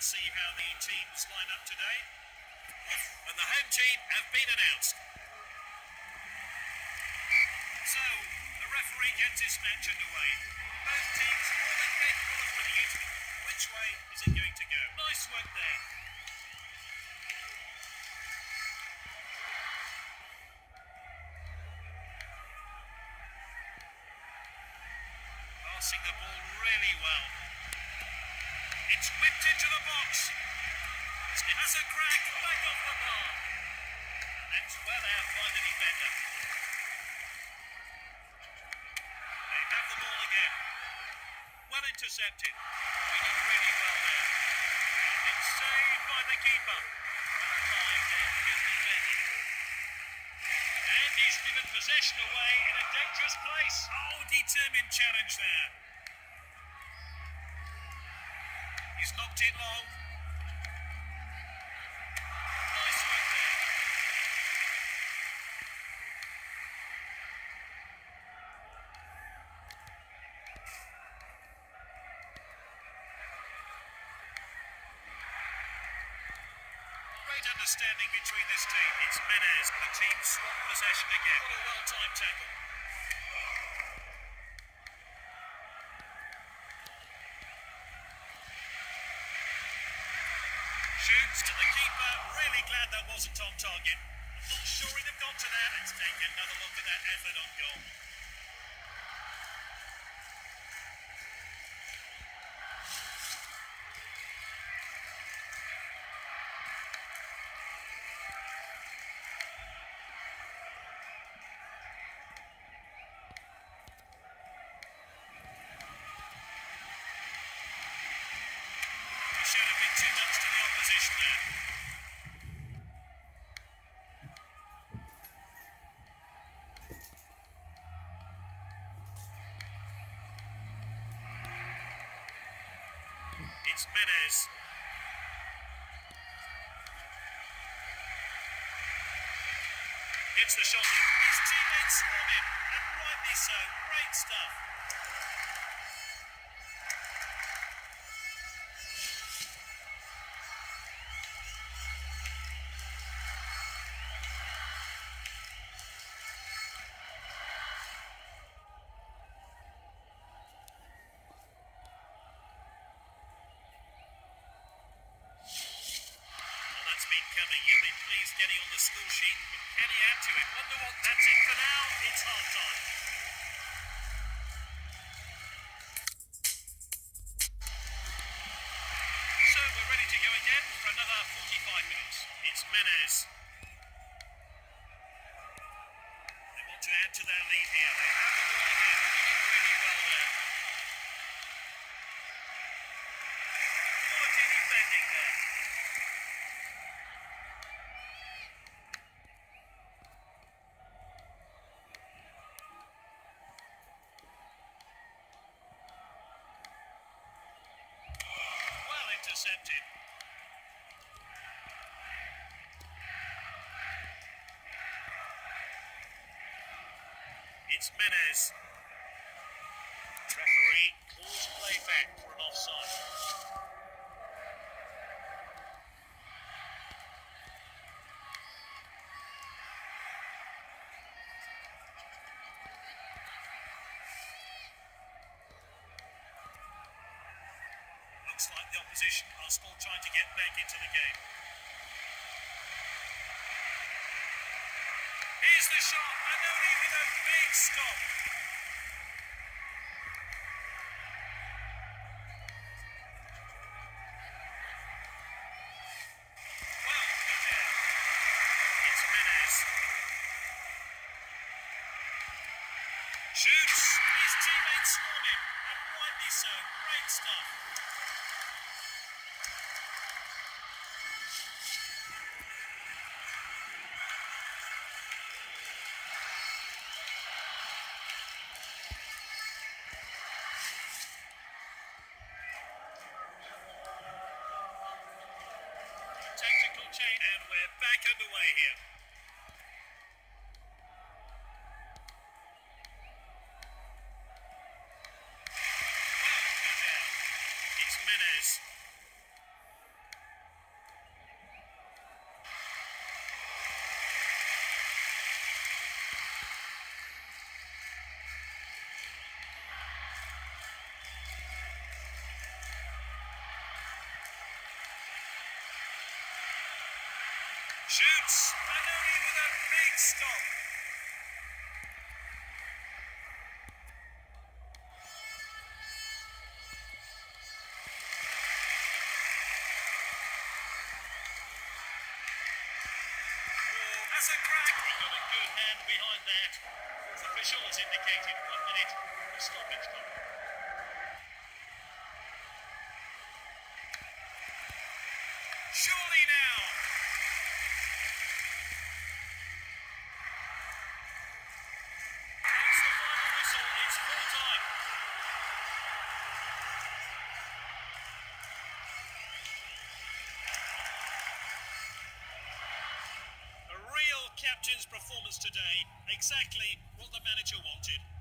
Let's see how the teams line up today. And the home team have been announced. So, the referee gets his match underway. Both teams more than capable of winning it. Which way is it going to go? Nice work there. Passing the ball really well. It's whipped into the box. It has a crack back off the bar. That's well out by the defender. They have the ball again. Well intercepted. Reading really well there. It's saved by the keeper. Well timed there. Good defending. And he's given possession away in a dangerous place. Oh, determined challenge there. He's knocked it long. Nice work there. Great understanding between this team. It's Menez. The team swap possession again. What a well-timed tackle. Shoots to the keeper. Really glad that wasn't on target. I'm not sure he'd have got to that. Let's take another look at that effort on goal. Showed a bit too much to the opposition there. It's Menez. Gets the shot. His teammates swarm him, and rightly so. Great stuff. That's been coming. He'll be pleased getting on the score sheet, but can he add to it? Wonder what. That's it for now. It's half time. So we're ready to go again for another 45 minutes. It's Menez. They want to add to their lead here. They have the ball again. Doing really well there. Quality defending there. Intercepted. It's Menez. Referee calls play back for an offside. Looks like the opposition are still trying to get back into the game. Here's the shot, and they're leaving a big stop. Well, good there. It's Menez. Shoots. His teammates swarm him, and rightly so. Great stuff. Tactical change, and we're back underway here. Well, good there. It's Menez. Shoots. Pannoni with a big stop. That's a crack. We've got a good hand behind that. The official has indicated 1 minute of stoppage time. Surely now. That's the final whistle. It's full time. A real captain's performance today. Exactly what the manager wanted.